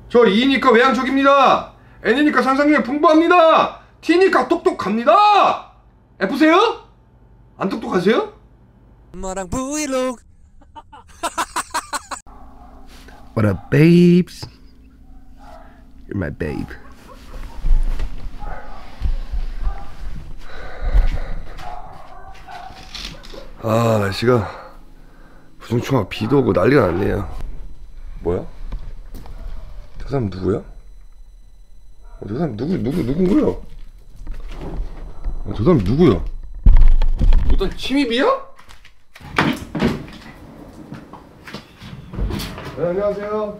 저 E니까 외향적입니다. N이니까 상상력이 풍부합니다. T니까 똑똑합니다. F세요? 안 똑똑하세요? 엄마랑 브이로그. What up, babes? You're my babe. 아, 날씨가 부중충하고 비도 오고 난리가 났네요. 뭐야? 저 사람 누구야? 저 사람 누군 거야? 저 사람 누구야? 어떤 침입이야? 네, 안녕하세요.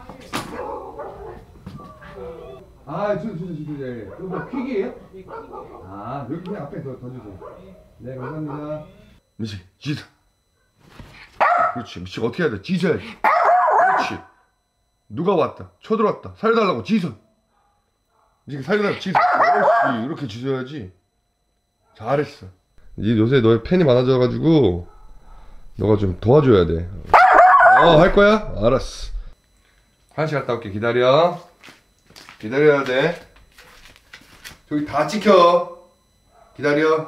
아, 저, 뭐 퀵이에요? 아, 여기 그냥 앞에 더 주세요. 네, 감사합니다. 미치, 짖어. 그렇지, 미치가 어떻게 해야 돼? 짖어야지. 그렇지. 누가 왔다, 쳐들어왔다, 살려달라고 짖어. 미치가 살려달라고 짖어. 그렇지, 이렇게 짖어야지. 잘했어. 니 요새 너의 팬이 많아져가지고 너가 좀 도와줘야 돼. 할 거야? 알았어. 화장실 갔다 올게. 기다려. 기다려야 돼. 저기 다 찍혀. 기다려.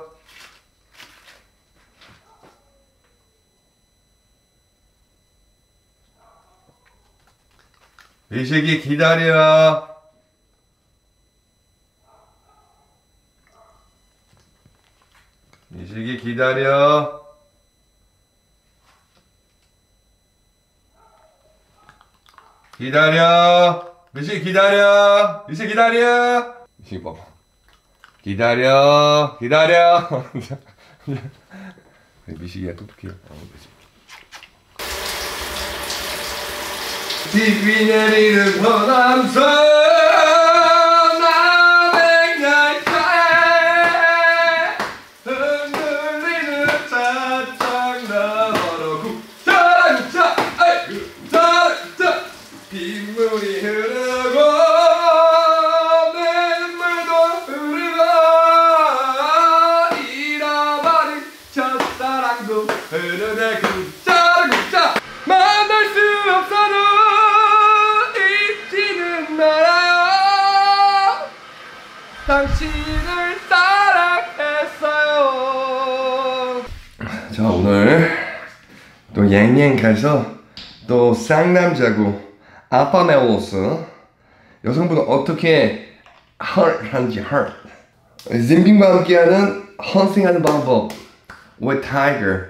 미식이 기다려. 미식이 기다려. 기다려. 미식이 기다려. 미식이 기다려. 미식이 봐봐. 기다려. 미식이야 똑똑해. TV 내리는 서남선 남행열차에 흔들리는 차창 너머로 굽자라굽자 굽자라굽자 빗물이 흐르고 내 눈물도 흐르고 잃어버린 첫사랑도 흐르네 굽자라굽자 만날 수 없어도 잊지는 말아요. 당신을 사랑했어요. 자, 오늘 또 앵앵 가서 또 쌍남자고 아빠 매워서 여성분은 어떻게 하는지 진빈과 함께하는 헌팅하는 방법 with Tiger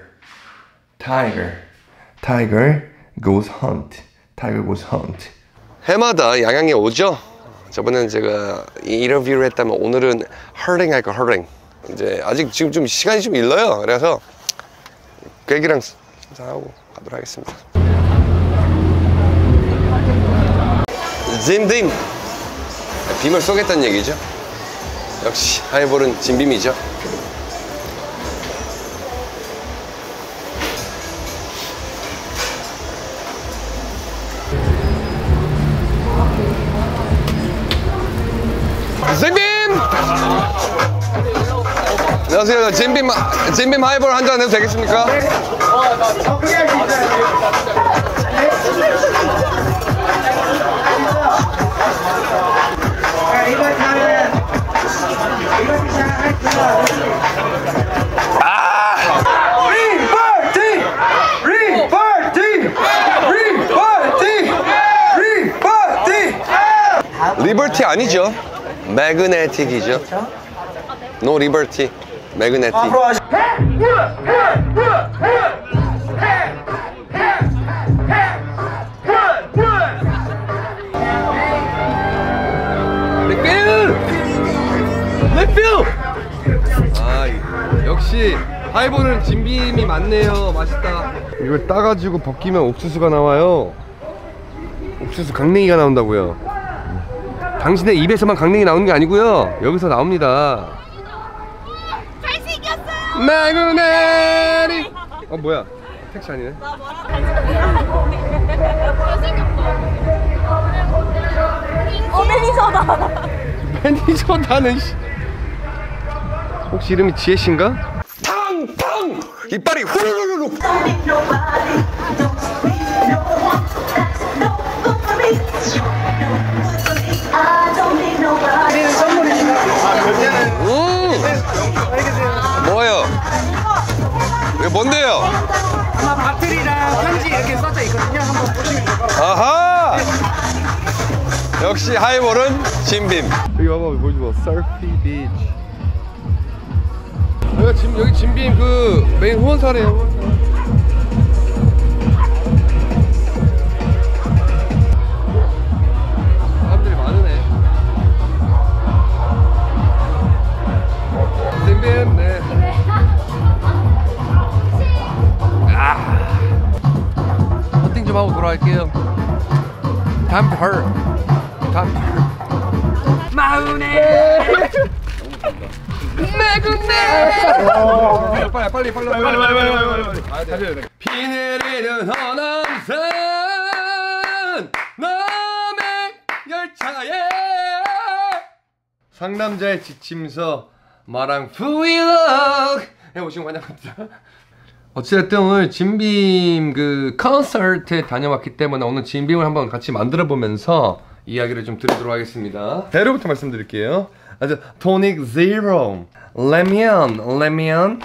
goes hunt. Tiger goes hunt. 해마다 양양에 오죠. 저번에는 제가 인터뷰를 했다면 오늘은 헐링 할 거 헐링. 이제 아직 지금 좀 시간이 좀 일러요. 그래서 꾀기랑 인사하고 가도록 하겠습니다. 진빔 빔을 쏘겠다는 얘기죠. 역시 하이볼은 진빔이죠. 진빔! 안녕하세요. 진빔 하이볼 한 잔 해도 되겠습니까? 리버티 아니죠? 매그네틱이죠. 노 리버티, 매그네틱. 리필! 아, 역시 하이볼은 진빔이 많네요. 맛있다. 이걸 따가지고 벗기면 옥수수가 나와요. 옥수수 강냉이가 나온다고요. 당신의 입에서만 강냉이 나오는 게 아니고요. 여기서 나옵니다. 잘생겼어요. 매그네리. 뭐야? 택시 아니네. 매니저다. 매니저다는 혹시 이름이 지혜씨인가? 탕탕! 이빨이 후루루루. 아하! 역시 하이볼은 진빔. 여기 봐봐, 보여줘봐. 서피 비치. 여기 진빔 그 메인 후원사래요. 사람들이 많으네. 진빔, 네. 헌팅 좀 하고 돌아갈게요. Time to hurt. Time to hurt. 마우네. 빨리. 비 내리는 허남산 남행 열차에 상남자의 지침서 마랑 브이로그 해보시고 환영합니다. 어찌됐든 오늘 진빔 그 콘서트에 다녀왔기 때문에 오늘 진빔을 한번 같이 만들어 보면서 이야기를 좀 드리도록 하겠습니다. 재료부터 말씀드릴게요. 아주 토닉 제로, 레몬,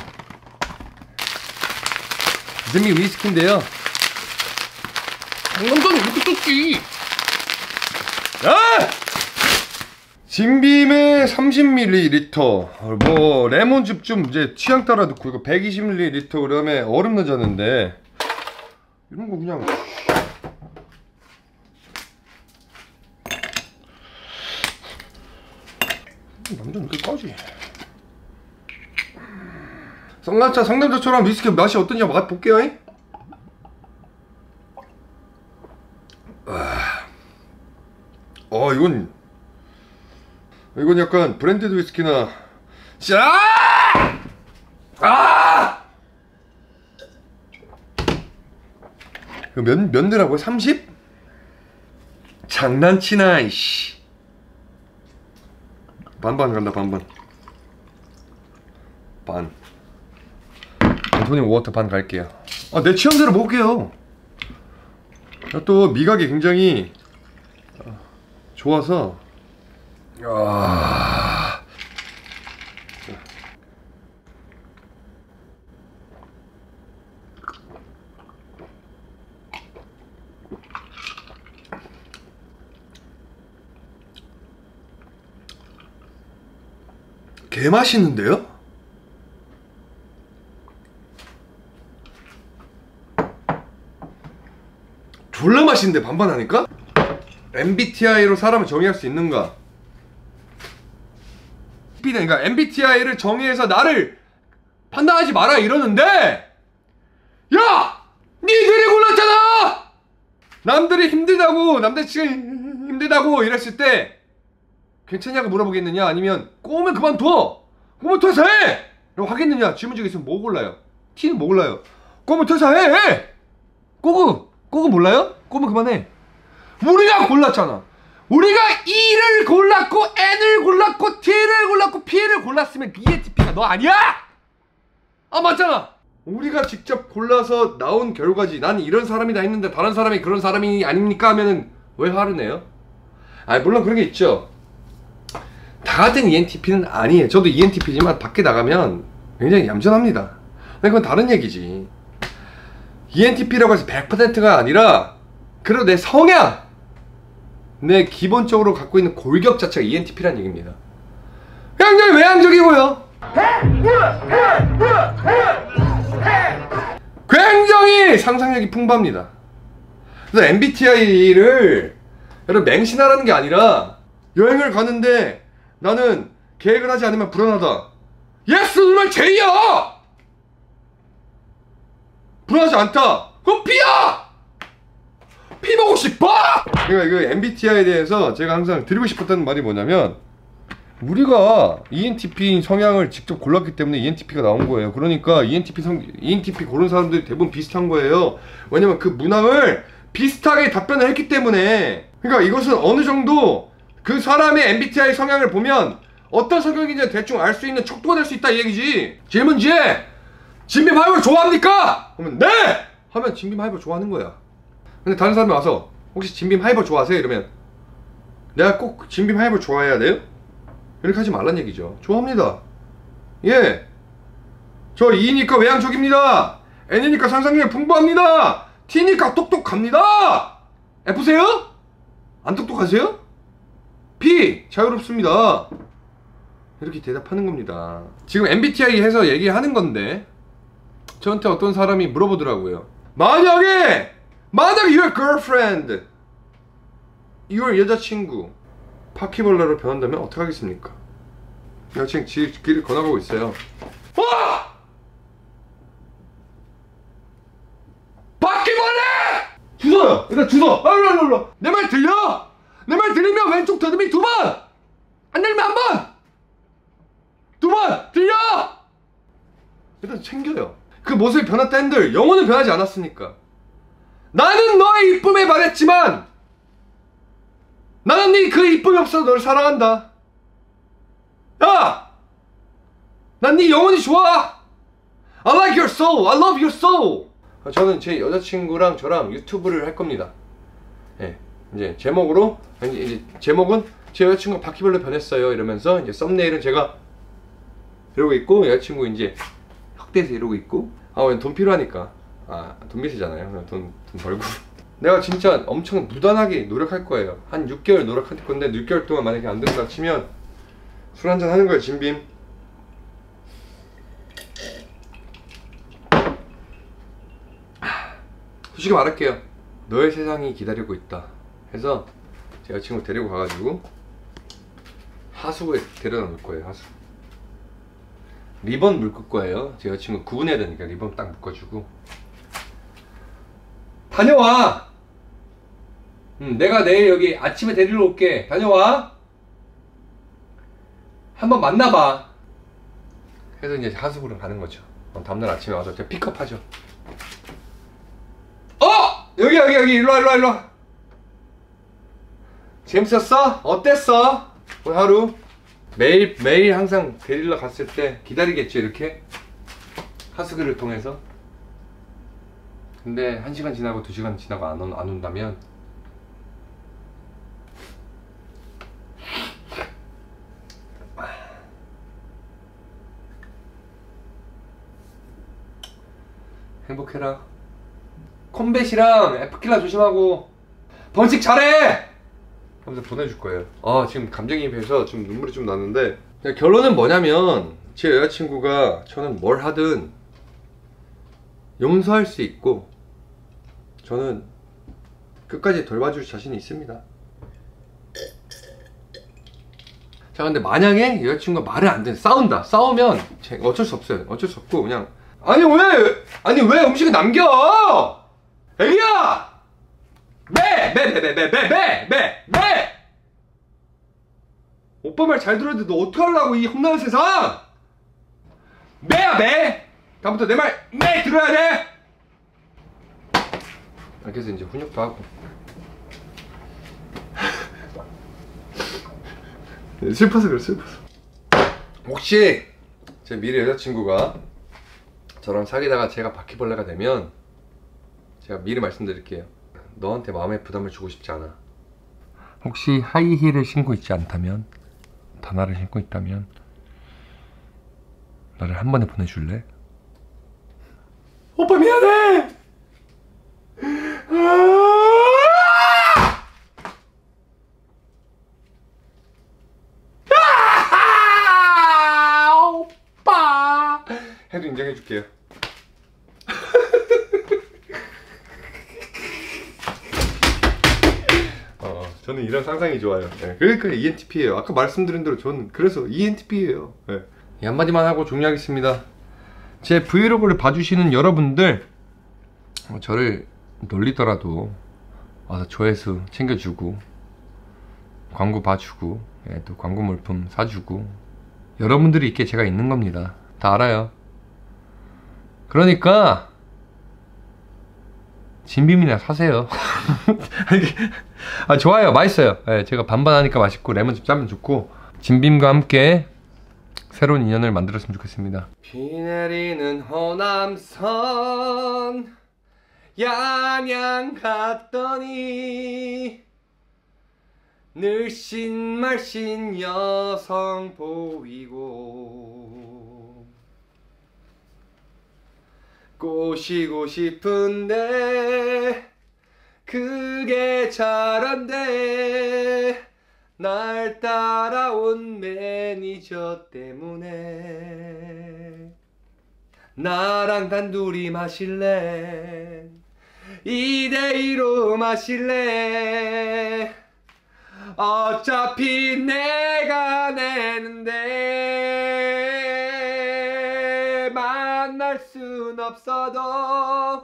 진빔 위스키인데요. 장난감이 이렇게 떴지? 아! 진빔에 30ml, 뭐 레몬즙 좀 이제 취향 따라 넣고 이거 120ml 그다음에 얼음 넣어줬는데 이런 거 그냥 남자는 끝까지. 쌍라차 상남자처럼 위스키 맛이 어떤지 한번 맛볼게요. 이건 약간 브랜디드 위스키나 면대라고요? 30? 장난치나 이씨. 반반 간다. 반 안토니 워터 반 갈게요. 내 취향대로 먹을게요. 또 미각이 굉장히 좋아서 개 맛있는데요? 졸라 맛있는데 반반 하니까? MBTI로 사람을 정의할 수 있는가? 그러니까 MBTI를 정의해서 나를 판단하지 마라 이러는데, 야! 니들이 골랐잖아! 남들이 힘들다고, 남자친구 힘들다고 이랬을 때 괜찮냐고 물어보겠느냐, 아니면 꼬우면 그만둬! 꼬우면 퇴사해! 라고 하겠느냐. 질문지가 있으면 뭐 골라요? T는 뭐 골라요? 꼬우면 퇴사해! 꼬구 몰라요? 꼬우면 그만해. 우리가 골랐잖아. 우리가 E를 골랐고 N을 골랐고 T를 골랐고 P를 골랐으면 ENTP가 너 아니야! 맞잖아. 우리가 직접 골라서 나온 결과지. 난 이런 사람이다 했는데 다른 사람이 그런 사람이 아닙니까 하면은 왜 화를 내요? 물론 그런 게 있죠. 다 같은 ENTP는 아니에요. 저도 ENTP지만 밖에 나가면 굉장히 얌전합니다. 근데 그건 다른 얘기지. ENTP라고 해서 100%가 아니라 그래도 내 성향, 내 기본적으로 갖고 있는 골격 자체가 ENTP라는 얘기입니다. 굉장히 외향적이고요. 굉장히 상상력이 풍부합니다. 그래서 MBTI를 여러분 맹신하라는 게 아니라, 여행을 가는데 나는 계획을 하지 않으면 불안하다. 예스! 정말 J야! 불안하지 않다. 그럼 B야! P 보고 싶어! 그러니까 그 MBTI에 대해서 제가 항상 드리고 싶었던 말이 뭐냐면, 우리가 ENTP인 성향을 직접 골랐기 때문에 ENTP가 나온 거예요. 그러니까 ENTP 고른 사람들이 대부분 비슷한 거예요. 왜냐면 그 문항을 비슷하게 답변을 했기 때문에. 그러니까 이것은 어느 정도 그 사람의 MBTI 성향을 보면 어떤 성격인지 대충 알 수 있는 척도가 될 수 있다 이 얘기지. 질문지에 진빔 하이볼 좋아합니까? 그러면 네! 하면 진빔 하이볼 좋아하는 거야. 근데 다른 사람이 와서 혹시 진빔 하이볼 좋아하세요? 이러면 내가 꼭 진빔 하이볼 좋아해야 돼요? 이렇게 하지 말란 얘기죠. 좋아합니다. 예. 저 E니까 외향적입니다. N이니까 상상력이 풍부합니다. T니까 똑똑합니다. F세요? 안 똑똑하세요? P 자유롭습니다. 이렇게 대답하는 겁니다. 지금 MBTI 해서 얘기하는 건데 저한테 어떤 사람이 물어보더라고요. 만약에 your girlfriend, your 여자친구 바퀴벌레로 변한다면 어떻게 하겠습니까? 여자친구 길을 건너가고 있어요. 와! 바퀴벌레! 주워요! 일단 주워! 일로! 내 말 들려? 내 말 들리면 왼쪽 더듬이 2번! 안 들리면 1번! 2번! 들려! 일단 챙겨요. 그 모습이 변했다 한들 영혼은 변하지 않았으니까. 나는 너의 이쁨에 반했지만 나는 네 그 이쁨이 없어서 너를 사랑한다. 야! 난 네 영혼이 좋아. I like your soul. I love your soul. 저는 제 여자친구랑 저랑 유튜브를 할 겁니다. 예, 이제 제목으로 이제 제목은 제 여자친구가 바퀴벌레 변했어요 이러면서 이제 썸네일은 제가 이러고 있고 여자친구 이제 흑대에서 이러고 있고 돈 필요하니까 돈 비세잖아요. 돈 벌고 내가 진짜 엄청 무단하게 노력할 거예요. 한 6개월 노력할 건데 6개월 동안 만약에 안 된다 치면 술 한잔 하는 거예요. 진빔. 솔직히 말할게요. 너의 세상이 기다리고 있다 해서 제 여자친구 데리고 가가지고 하수구에 데려다 놓을 거예요. 하수 리본 묶을 거예요. 제 여자친구 구분해야 되니까 리본 딱 묶어주고 다녀와. 내가 내일 여기 아침에 데리러 올게. 다녀와. 한번 만나봐. 그래서 이제 하수구로 가는 거죠. 다음날 아침에 와서 제가 픽업하죠. 여기 일로와. 재밌었어? 어땠어? 오늘 하루 매일 항상 데리러 갔을 때 기다리겠죠. 이렇게 하수구를 통해서. 근데 1시간 지나고 2시간 지나고 안 온다면 행복해라. 콤뱃이랑 에프킬라 조심하고 번식 잘해! 하면서 보내줄 거예요. 지금 감정이입해서 좀 눈물이 좀 나는데 결론은 뭐냐면 제 여자친구가 저는 뭘 하든 용서할 수 있고 저는 끝까지 돌봐줄 자신이 있습니다. 자, 근데 만약에 여자친구가 말을 안 듣는 싸우면 제가 어쩔 수 없어요. 어쩔 수 없고 그냥 아니 왜 음식을 남겨? 애기야! 매! 오빠 말 잘 들어야 돼. 너 어떡하려고 이 험난한 세상! 매야 매! 다음부터 내 말 매 들어야 돼! 그래서 이제 훈육도 하고 슬퍼서 그래. 혹시 제 미래 여자친구가 저랑 사귀다가 제가 바퀴벌레가 되면 제가 미리 말씀드릴게요. 너한테 마음의 부담을 주고 싶지 않아. 혹시 하이힐을 신고 있지 않다면, 단화를 신고 있다면 나를 한 번에 보내줄래? 오빠 미안해! 오빠! 해도 인정해줄게요. 저는 이런 상상이 좋아요. 그러니까 ENTP예요. 아까 말씀드린 대로 저는 그래서 ENTP예요. 이 한마디만 하고 종료하겠습니다. 제 브이로그를 봐주시는 여러분들 저를 놀리더라도 와서 조회수 챙겨주고 광고 봐주고 또 광고 물품 사주고 여러분들이 있게 제가 있는 겁니다. 다 알아요. 그러니까 진빔이나 사세요. 좋아요. 맛있어요. 제가 반반 하니까 맛있고 레몬즙 짜면 좋고 진빔과 함께 새로운 인연을 만들었으면 좋겠습니다. 비 내리는 호남선 양양 갔더니 늘씬말씬 여성 보이고 꼬시고 싶은데 그게 잘한데 날 따라온 매니저 때문에. 나랑 단둘이 마실래? 2대2로 마실래? 어차피 내가 내는데 만날 순 없어도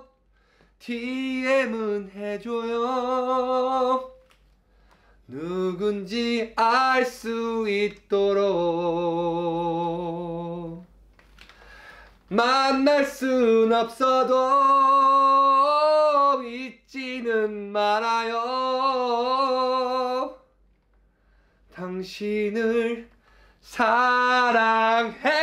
DM은 해줘요. 누군지 알 수 있도록. 만날 순 없어도 잊지는 말아요. 당신을 사랑해.